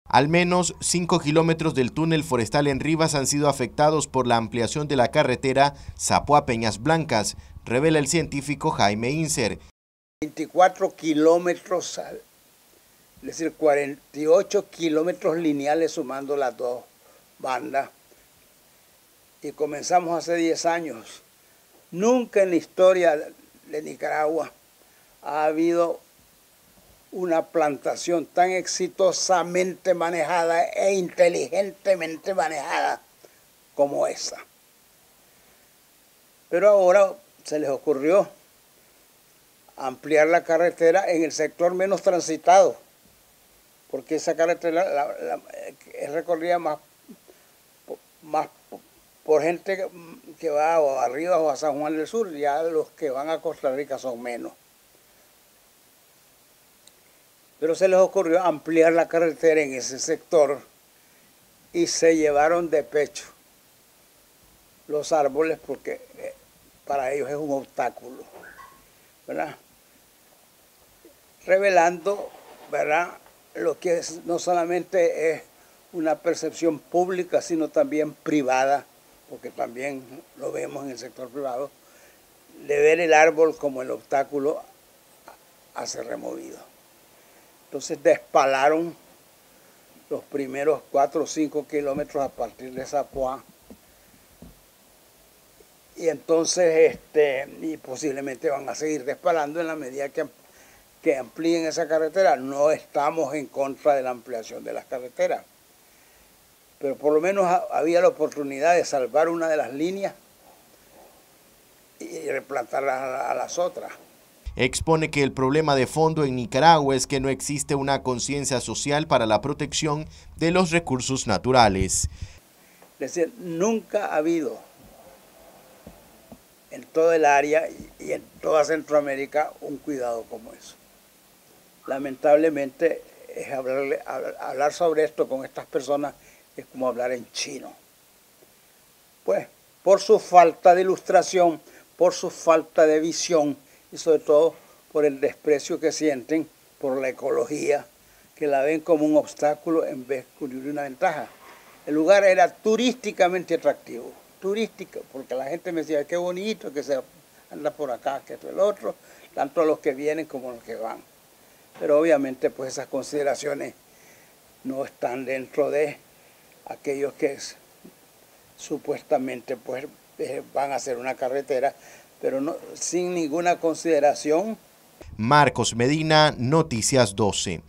Al menos 5 kilómetros del túnel forestal en Rivas han sido afectados por la ampliación de la carretera Zapoa-Peñas Blancas, revela el científico Jaime Inser. 24 kilómetros, es decir, 48 kilómetros lineales sumando las dos bandas. Y comenzamos hace 10 años. Nunca en la historia de Nicaragua ha habido una plantación tan exitosamente manejada e inteligentemente manejada como esa. Pero ahora se les ocurrió ampliar la carretera en el sector menos transitado, porque esa carretera es recorrida más por gente que va o arriba o a San Juan del Sur. Ya los que van a Costa Rica son menos. Pero se les ocurrió ampliar la carretera en ese sector y se llevaron de pecho los árboles porque para ellos es un obstáculo, ¿verdad? Revelando, ¿verdad?, lo que no solamente es una percepción pública, sino también privada, porque también lo vemos en el sector privado, de ver el árbol como el obstáculo a ser removido. Entonces despalaron los primeros 4 o 5 kilómetros a partir de Zapoa. Y entonces y posiblemente van a seguir despalando en la medida que amplíen esa carretera. No estamos en contra de la ampliación de las carreteras, pero por lo menos había la oportunidad de salvar una de las líneas y replantarlas a las otras. Expone que el problema de fondo en Nicaragua es que no existe una conciencia social para la protección de los recursos naturales. Es decir, nunca ha habido en todo el área y en toda Centroamérica un cuidado como eso. Lamentablemente, hablar sobre esto con estas personas es como hablar en chino. Pues, por su falta de ilustración, por su falta de visión y sobre todo por el desprecio que sienten por la ecología, que la ven como un obstáculo en vez de una ventaja. El lugar era turísticamente atractivo, porque la gente me decía, qué bonito que se anda por acá, que esto y el otro, tanto los que vienen como los que van. Pero obviamente pues esas consideraciones no están dentro de aquellos que supuestamente pues van a hacer una carretera, pero no, sin ninguna consideración. Marcos Medina, Noticias 12.